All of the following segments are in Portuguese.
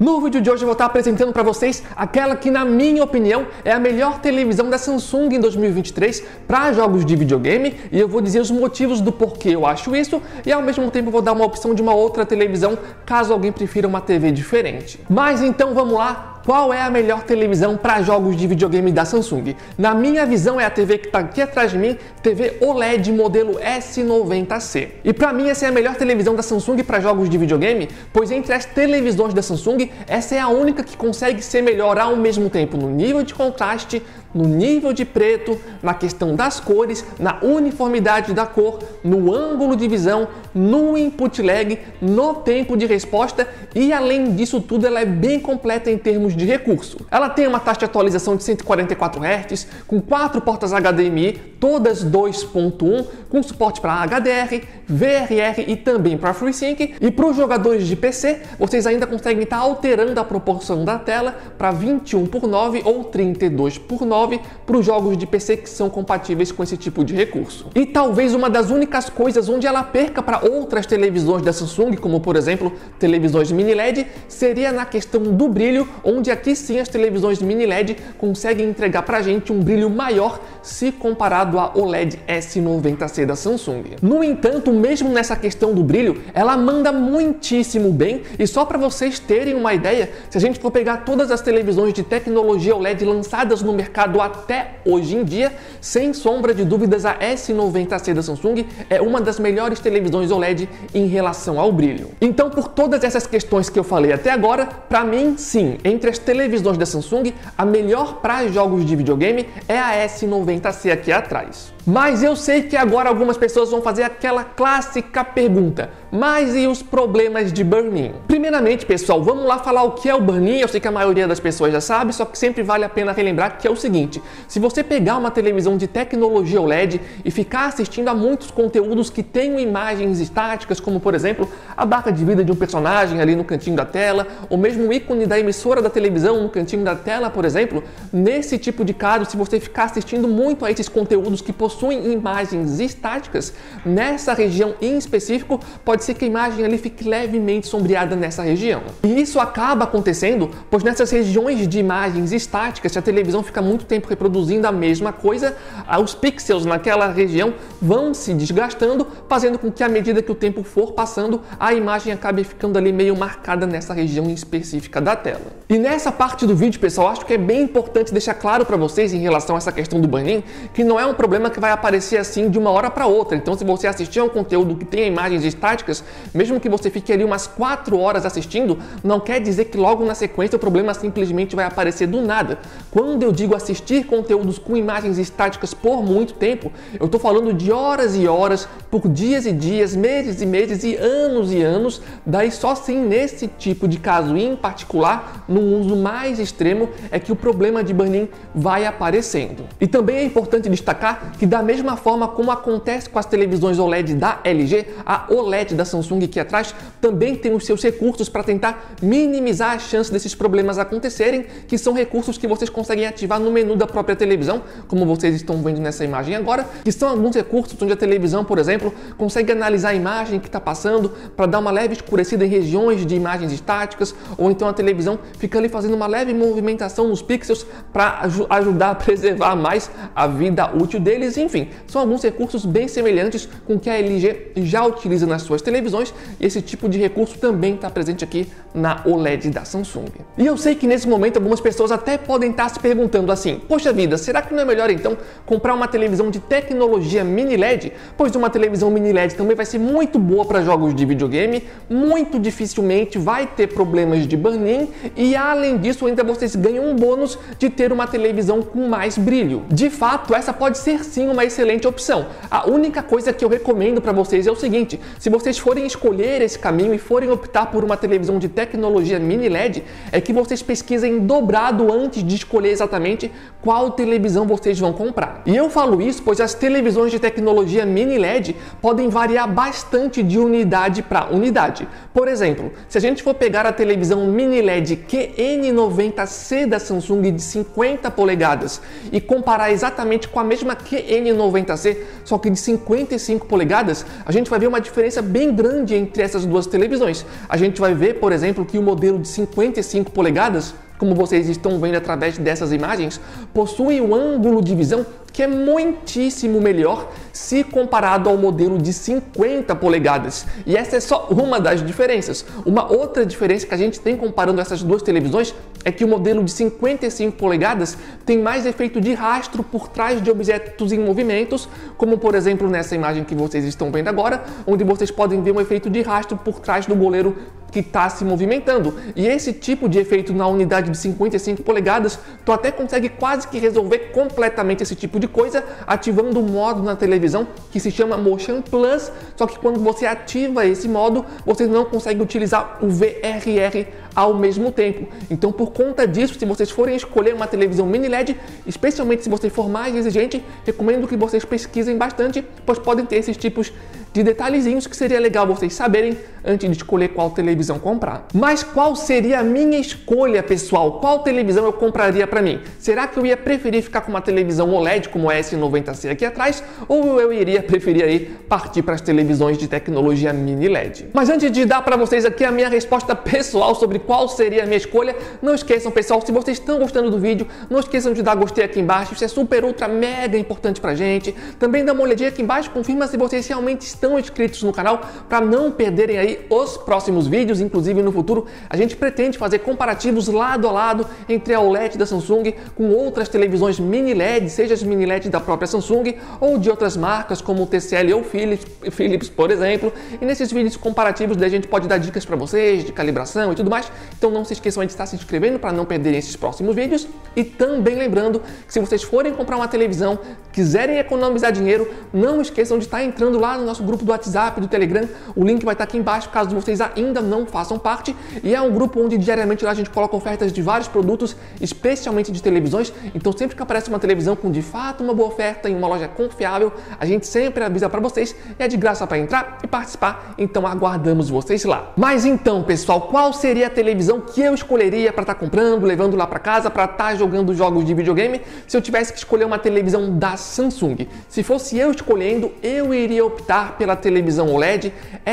No vídeo de hoje eu vou estar apresentando para vocês aquela que, na minha opinião, é a melhor televisão da Samsung em 2023 para jogos de videogame, e eu vou dizer os motivos do porquê eu acho isso, e ao mesmo tempo vou dar uma opção de uma outra televisão caso alguém prefira uma TV diferente. Mas então vamos lá. Qual é a melhor televisão para jogos de videogame da Samsung? Na minha visão é a TV que está aqui atrás de mim, TV OLED modelo S90C. E para mim essa é a melhor televisão da Samsung para jogos de videogame, pois entre as televisões da Samsung, essa é a única que consegue ser melhor ao mesmo tempo no nível de contraste, no nível de preto, na questão das cores, na uniformidade da cor, no ângulo de visão, no input lag, no tempo de resposta e além disso tudo ela é bem completa em termos de recurso. Ela tem uma taxa de atualização de 144 Hz, com 4 portas HDMI, todas 2.1, com suporte para HDR, VRR e também para FreeSync. E para os jogadores de PC, vocês ainda conseguem estar alterando a proporção da tela para 21:9 ou 32:9 para os jogos de PC que são compatíveis com esse tipo de recurso. E talvez uma das únicas coisas onde ela perca para outras televisões da Samsung, como por exemplo televisões mini LED, seria na questão do brilho, onde aqui sim as televisões mini LED conseguem entregar para a gente um brilho maior se comparado à OLED S90C da Samsung. No entanto, mesmo nessa questão do brilho, ela manda muitíssimo bem, e só para vocês terem uma ideia, se a gente for pegar todas as televisões de tecnologia OLED lançadas no mercado até hoje em dia, sem sombra de dúvidas a S90C da Samsung é uma das melhores televisões OLED em relação ao brilho. Então, por todas essas questões que eu falei até agora, para mim sim, entre as televisões da Samsung, a melhor para jogos de videogame é a S90C aqui atrás. Mas eu sei que agora algumas pessoas vão fazer aquela clássica pergunta: mas e os problemas de burn-in? Primeiramente, pessoal, vamos lá falar o que é o burn-in. Eu sei que a maioria das pessoas já sabe, só que sempre vale a pena relembrar que é o seguinte: se você pegar uma televisão de tecnologia OLED e ficar assistindo a muitos conteúdos que tenham imagens estáticas, como por exemplo a barra de vida de um personagem ali no cantinho da tela, ou mesmo o ícone da emissora da televisão no cantinho da tela, por exemplo, nesse tipo de caso, se você ficar assistindo muito a esses conteúdos que possuem imagens estáticas, nessa região em específico, pode ser que a imagem ali fique levemente sombreada nessa região. E isso acaba acontecendo, pois nessas regiões de imagens estáticas, se a televisão fica muito tempo reproduzindo a mesma coisa, os pixels naquela região vão se desgastando, fazendo com que à medida que o tempo for passando, a imagem acabe ficando ali meio marcada nessa região específica da tela. E nessa parte do vídeo, pessoal, acho que é bem importante deixar claro para vocês em relação a essa questão do burn-in, que não é um problema que vai aparecer assim de uma hora para outra. Então, se você assistir a um conteúdo que tenha imagens estáticas, mesmo que você fique ali umas 4 horas assistindo, não quer dizer que logo na sequência o problema simplesmente vai aparecer do nada. Quando eu digo assistir conteúdos com imagens estáticas por muito tempo, eu estou falando de horas e horas, por dias e dias, meses e meses e anos, daí só sim nesse tipo de caso em particular, no uso mais extremo, é que o problema de burn-in vai aparecendo. E também é importante destacar que da mesma forma como acontece com as televisões OLED da LG, a OLED da Samsung aqui atrás também tem os seus recursos para tentar minimizar a chance desses problemas acontecerem, que são recursos que vocês conseguem ativar no menu da própria televisão, como vocês estão vendo nessa imagem agora, que são alguns recursos onde a televisão, por exemplo, consegue analisar a imagem que está passando para dar uma leve escurecida em regiões de imagens estáticas, ou então a televisão fica ali fazendo uma leve movimentação nos pixels para ajudar a preservar mais a vida útil deles. Enfim, são alguns recursos bem semelhantes com o que a LG já utiliza nas suas televisões, e esse tipo de recurso também está presente aqui na OLED da Samsung. E eu sei que nesse momento algumas pessoas até podem estar se perguntando assim: poxa vida, será que não é melhor então comprar uma televisão de tecnologia mini LED? Pois uma televisão mini LED também vai ser muito boa para jogos de videogame, muito dificilmente vai ter problemas de burn-in, e além disso ainda vocês ganham um bônus de ter uma televisão com mais brilho. De fato, essa pode ser sim uma excelente opção. A única coisa que eu recomendo para vocês é o seguinte: se vocês forem escolher esse caminho e forem optar por uma televisão de tecnologia mini LED, é que vocês pesquisem dobrado antes de escolher exatamente qual televisão vocês vão comprar. E eu falo isso pois as televisões de tecnologia mini LED podem variar bastante de unidade para unidade. Por exemplo, se a gente for pegar a televisão mini LED QN90C da Samsung de 50 polegadas e comparar exatamente com a mesma QN N90C, só que de 55 polegadas, a gente vai ver uma diferença bem grande entre essas duas televisões. A gente vai ver, por exemplo, que o modelo de 55 polegadas, como vocês estão vendo através dessas imagens, possui um ângulo de visão que é muitíssimo melhor se comparado ao modelo de 50 polegadas. E essa é só uma das diferenças. Uma outra diferença que a gente tem comparando essas duas televisões é que o modelo de 55 polegadas tem mais efeito de rastro por trás de objetos em movimentos, como por exemplo nessa imagem que vocês estão vendo agora, onde vocês podem ver um efeito de rastro por trás do goleiro que está se movimentando. E esse tipo de efeito na unidade de 55 polegadas, tu até consegue quase que resolver completamente esse tipo de coisa ativando um modo na televisão que se chama Motion Plus, só que quando você ativa esse modo, você não consegue utilizar o VRR ao mesmo tempo. Então, por conta disso, se vocês forem escolher uma televisão mini LED, especialmente se você for mais exigente, recomendo que vocês pesquisem bastante, pois podem ter esses tipos de detalhezinhos que seria legal vocês saberem antes de escolher qual televisão comprar. Mas qual seria a minha escolha, pessoal? Qual televisão eu compraria para mim? Será que eu ia preferir ficar com uma televisão OLED como a S90C aqui atrás, ou eu iria preferir aí partir para as televisões de tecnologia mini LED? Mas antes de dar para vocês aqui a minha resposta pessoal sobre qual seria a minha escolha, não esqueçam, pessoal, se vocês estão gostando do vídeo, não esqueçam de dar gostei aqui embaixo, isso é super, ultra, mega importante pra gente. Também dá uma olhadinha aqui embaixo, confirma se vocês realmente estão inscritos no canal para não perderem aí os próximos vídeos. Inclusive no futuro a gente pretende fazer comparativos lado a lado entre a OLED da Samsung com outras televisões mini LED, seja as mini LED da própria Samsung ou de outras marcas como o TCL ou Philips, por exemplo. E nesses vídeos comparativos a gente pode dar dicas para vocês de calibração e tudo mais. Então não se esqueçam de estar se inscrevendo para não perderem esses próximos vídeos. E também lembrando que se vocês forem comprar uma televisão, quiserem economizar dinheiro, não esqueçam de estar entrando lá no nosso grupo do WhatsApp, do Telegram. O link vai estar aqui embaixo caso vocês ainda não façam parte. E é um grupo onde diariamente lá a gente coloca ofertas de vários produtos, especialmente de televisões. Então sempre que aparece uma televisão com de fato uma boa oferta em uma loja confiável, a gente sempre avisa para vocês. É de graça para entrar e participar. Então aguardamos vocês lá. Mas então, pessoal, qual seria a televisão que eu escolheria para estar comprando, levando lá para casa, para estar jogando jogos de videogame, se eu tivesse que escolher uma televisão da Samsung? Se fosse eu escolhendo, eu iria optar pela televisão OLED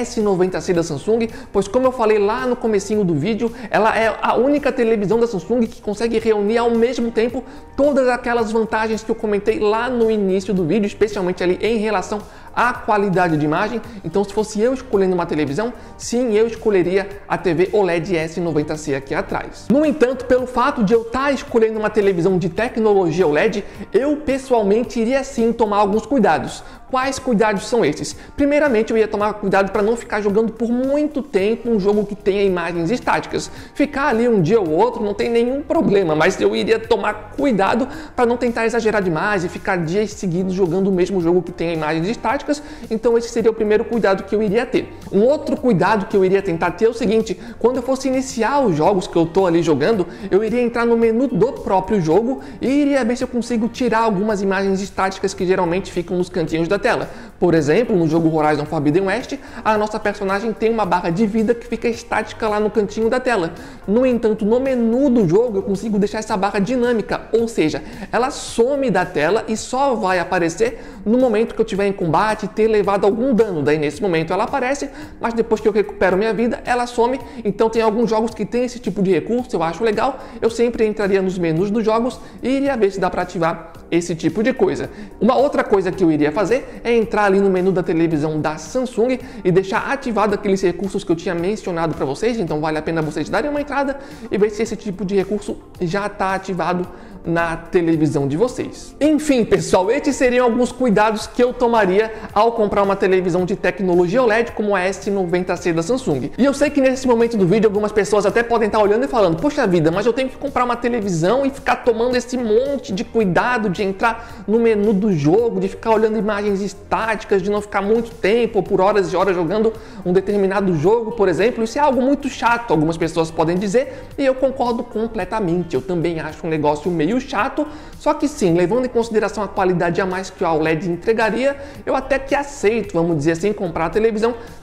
S90C da Samsung, pois como eu falei lá no comecinho do vídeo, ela é a única televisão da Samsung que consegue reunir ao mesmo tempo todas aquelas vantagens que eu comentei lá no início do vídeo, especialmente ali em relação à qualidade de imagem. Então, se fosse eu escolhendo uma televisão, sim, eu escolheria a TV OLED S90C aqui atrás. No entanto, pelo fato de eu estar escolhendo uma televisão de tecnologia OLED, eu pessoalmente iria sim tomar alguns cuidados. Quais cuidados são esses? Primeiramente, eu ia tomar cuidado para não ficar jogando por muito tempo um jogo que tenha imagens estáticas. Ficar ali um dia ou outro não tem nenhum problema, mas eu iria tomar cuidado para não tentar exagerar demais e ficar dias seguidos jogando o mesmo jogo que tenha imagens estáticas. Então esse seria o primeiro cuidado que eu iria ter. Um outro cuidado que eu iria tentar ter é o seguinte: quando eu fosse iniciar os jogos que eu estou ali jogando, eu iria entrar no menu do próprio jogo e iria ver se eu consigo tirar algumas imagens estáticas que geralmente ficam nos cantinhos da tela. Por exemplo, no jogo Horizon Forbidden West, a nossa personagem tem uma barra de vida que fica estática lá no cantinho da tela. No entanto, no menu do jogo eu consigo deixar essa barra dinâmica, ou seja, ela some da tela e só vai aparecer no momento que eu estiver em combate e ter levado algum dano. Daí nesse momento ela aparece, mas depois que eu recupero minha vida, ela some. Então tem alguns jogos que tem esse tipo de recurso, eu acho legal. Eu sempre entraria nos menus dos jogos e iria ver se dá para ativar esse tipo de coisa. Uma outra coisa que eu iria fazer é entrar ali no menu da televisão da Samsung e deixar ativado aqueles recursos que eu tinha mencionado para vocês. Então vale a pena vocês darem uma entrada e ver se esse tipo de recurso já está ativado na televisão de vocês. Enfim, pessoal, esses seriam alguns cuidados que eu tomaria ao comprar uma televisão de tecnologia OLED como a S90C da Samsung. E eu sei que nesse momento do vídeo algumas pessoas até podem estar olhando e falando: poxa vida, mas eu tenho que comprar uma televisão e ficar tomando esse monte de cuidado de entrar no menu do jogo, de ficar olhando imagens estáticas, de não ficar muito tempo ou por horas e horas jogando um determinado jogo, por exemplo. Isso é algo muito chato, algumas pessoas podem dizer, e eu concordo completamente. Eu também acho um negócio meio chato, só que sim, levando em consideração a qualidade a mais que a OLED entregaria, eu até que aceito, vamos dizer assim, comprar a televisão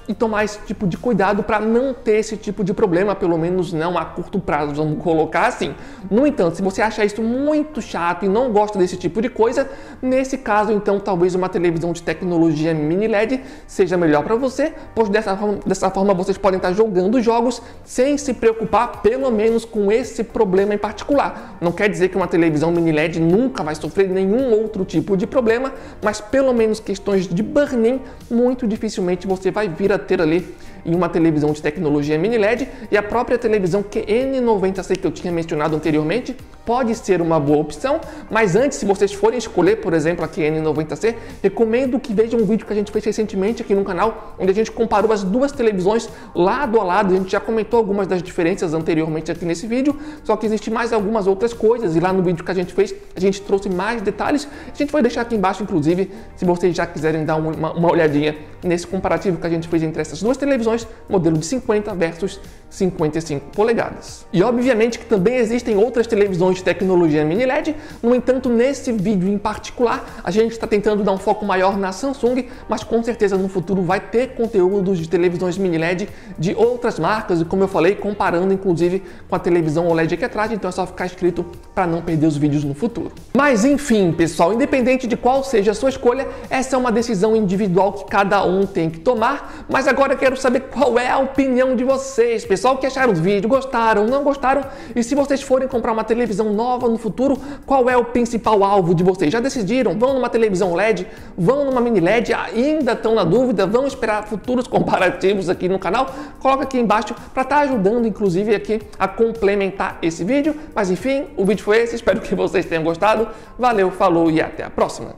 e tomar esse tipo de cuidado para não ter esse tipo de problema, pelo menos não a curto prazo, vamos colocar assim. No entanto, se você acha isso muito chato e não gosta desse tipo de coisa, nesse caso, então, talvez uma televisão de tecnologia mini LED seja melhor para você, pois dessa forma vocês podem estar jogando jogos sem se preocupar, pelo menos com esse problema em particular. Não quer dizer que uma televisão mini LED nunca vai sofrer nenhum outro tipo de problema, mas pelo menos questões de burn-in, muito dificilmente você vai vir a ter ali em uma televisão de tecnologia mini LED, e a própria televisão QN90C que eu tinha mencionado anteriormente pode ser uma boa opção, mas antes, se vocês forem escolher, por exemplo, a QN90C, recomendo que vejam um vídeo que a gente fez recentemente aqui no canal, onde a gente comparou as duas televisões lado a lado. A gente já comentou algumas das diferenças anteriormente aqui nesse vídeo, só que existem mais algumas outras coisas, e lá no vídeo que a gente fez, a gente trouxe mais detalhes. A gente vai deixar aqui embaixo, inclusive, se vocês já quiserem dar uma olhadinha nesse comparativo que a gente fez entre essas duas televisões, modelo de 50 versus 55 polegadas. E obviamente que também existem outras televisões de tecnologia mini LED, no entanto, nesse vídeo em particular, a gente está tentando dar um foco maior na Samsung, mas com certeza no futuro vai ter conteúdos de televisões mini LED de outras marcas, e como eu falei, comparando inclusive com a televisão OLED aqui atrás, então é só ficar inscrito para não perder os vídeos no futuro. Mas enfim, pessoal, independente de qual seja a sua escolha, essa é uma decisão individual que cada um tem que tomar, mas agora eu quero saber qual é a opinião de vocês, pessoal. O que acharam do vídeo? Gostaram? Não gostaram? E se vocês forem comprar uma televisão nova no futuro, qual é o principal alvo de vocês? Já decidiram? Vão numa televisão LED? Vão numa mini LED? Ainda estão na dúvida? Vão esperar futuros comparativos aqui no canal? Coloca aqui embaixo para estar ajudando, inclusive, aqui a complementar esse vídeo. Mas enfim, o vídeo foi esse. Espero que vocês tenham gostado. Valeu, falou e até a próxima!